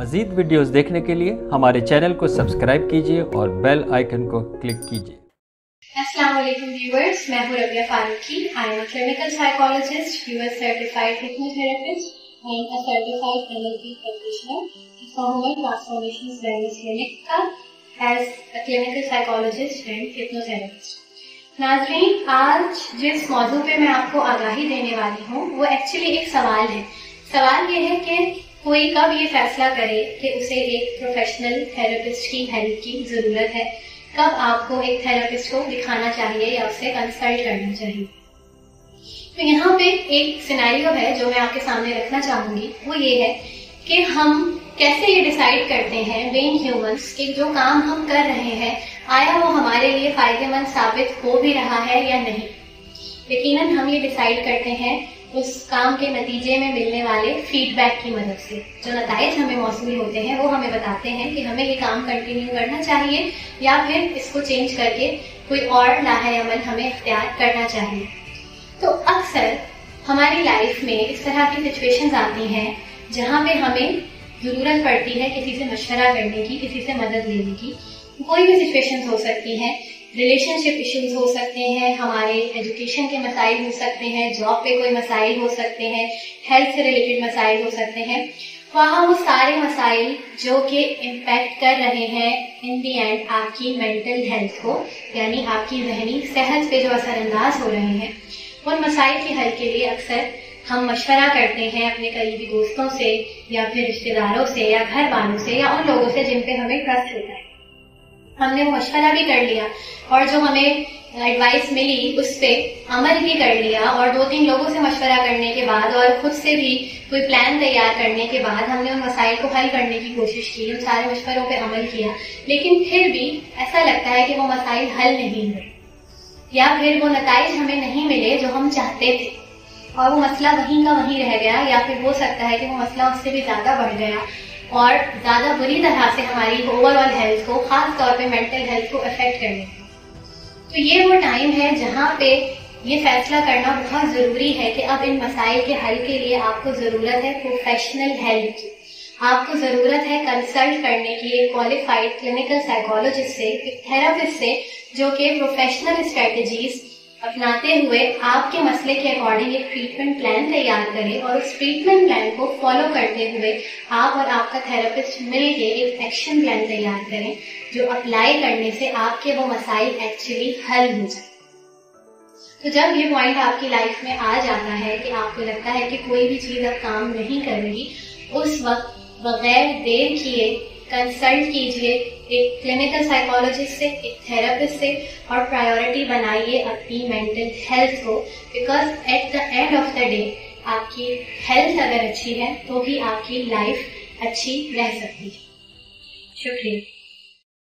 मज़ीद वीडियोस देखने के लिए हमारे चैनल को सब्सक्राइब कीजिए और बेल आइकन को क्लिक कीजिए। अस्सलाम वालेकुम व्यूअर्स, मैं हूं Rabia Farooqui. I am a clinical psychologist, US certified hypnotherapist and a certified NLP practitioner from my transformation wellness clinic का as a clinical psychologist and hypnotherapist। नाज़रीन, आज जिस मौजू पे मैं आपको आगाही देने वाली हूँ वो एक्चुअली एक सवाल है। सवाल ये है कि कोई कब ये फैसला करे कि उसे एक प्रोफेशनल थेरेपिस्ट की हेल्प की जरूरत है, कब आपको एक थेरेपिस्ट को दिखाना चाहिए या उसे कंसल्ट करना चाहिए। तो यहाँ पे एक सिनेरियो है जो मैं आपके सामने रखना चाहूंगी, वो ये है कि हम कैसे ये डिसाइड करते हैं बीइंग ह्यूमंस कि जो काम हम कर रहे हैं आया वो हमारे लिए फायदेमंद साबित हो भी रहा है या नहीं। यकीनन हम ये डिसाइड करते हैं उस काम के नतीजे में मिलने वाले फीडबैक की मदद से। जो नताइज हमें मौसूल होते हैं वो हमें बताते हैं कि हमें ये काम कंटिन्यू करना चाहिए या फिर इसको चेंज करके कोई और लाहे अमल हमें इख्तियार करना चाहिए। तो अक्सर हमारी लाइफ में इस तरह की सिचुएशंस आती हैं जहाँ पे हमें जरूरत पड़ती है किसी से मशवरा करने की, किसी से मदद लेने की। कोई भी सिचुएशंस हो सकती हैं, रिलेशनशिप इश्यूज हो सकते हैं, हमारे एजुकेशन के मसाइल हो सकते हैं, जॉब पे कोई मसाइल हो सकते हैं, हेल्थ से रिलेटेड मसाइल हो सकते हैं। वहाँ वो सारे मसाइल जो कि इम्पैक्ट कर रहे हैं इन दी एंड आपकी मेंटल हेल्थ को, यानी आपकी जहनी सेहत पे जो असरअंदाज हो रहे हैं, उन मसाइल के हल के लिए अक्सर हम मशवरा करते हैं अपने करीबी दोस्तों से या फिर रिश्तेदारों से या घर वालों से या उन लोगों से जिन पे हमें ट्रस्ट होता है। हमने वो मशवरा भी कर लिया और जो हमें एडवाइस मिली उस पे अमल भी कर लिया और 2-3 लोगों से मशवरा करने के बाद और खुद से भी कोई प्लान तैयार करने के बाद हमने उन मसाइल को हल करने की कोशिश की, उन सारे मशवरों पे अमल किया, लेकिन फिर भी ऐसा लगता है कि वो मसाइल हल नहीं हुए या फिर वो नताइज हमें नहीं मिले जो हम चाहते थे और वो मसला वहीं का वहीं रह गया, या फिर हो सकता है कि वो मसला उससे भी ज्यादा बढ़ गया और ज्यादा बुरी तरह से हमारी ओवरऑल हेल्थ को, खास तौर पे मेंटल हेल्थ को अफेक्ट करने लगा। तो ये वो टाइम है जहाँ पे ये फैसला करना बहुत जरूरी है कि अब इन मसाइल के हल के लिए आपको जरूरत है प्रोफेशनल हेल्प की। आपको जरूरत है कंसल्ट करने की एक क्वालिफाइड क्लिनिकल साइकोलॉजिस्ट से, एक थेरेपिस्ट से, जो कि प्रोफेशनल स्ट्रेटेजीज अपनाते हुए आपके मसले के अकॉर्डिंग एक ट्रीटमेंट प्लान तैयार करें और उस ट्रीटमेंट प्लान को फॉलो करते हुए आप और आपका थेरेपिस्ट मिलके एक एक्शन प्लान तैयार करें जो अप्लाई करने से आपके वो मसाइल एक्चुअली हल हो जाए। तो जब ये पॉइंट आपकी लाइफ में आ जाता है कि आपको लगता है कि कोई भी चीज अब काम नहीं कर रही, उस वक्त बगैर देर किए कंसल्ट कीजिए एक क्लिनिकल साइकोलॉजिस्ट से, एक थेरेपिस्ट से और प्रायोरिटी बनाइए अपनी मेंटल हेल्थ को, because at the end of the day आपकी हेल्थ अगर अच्छी है तो ही आपकी लाइफ अच्छी रह सकती है। शुक्रिया।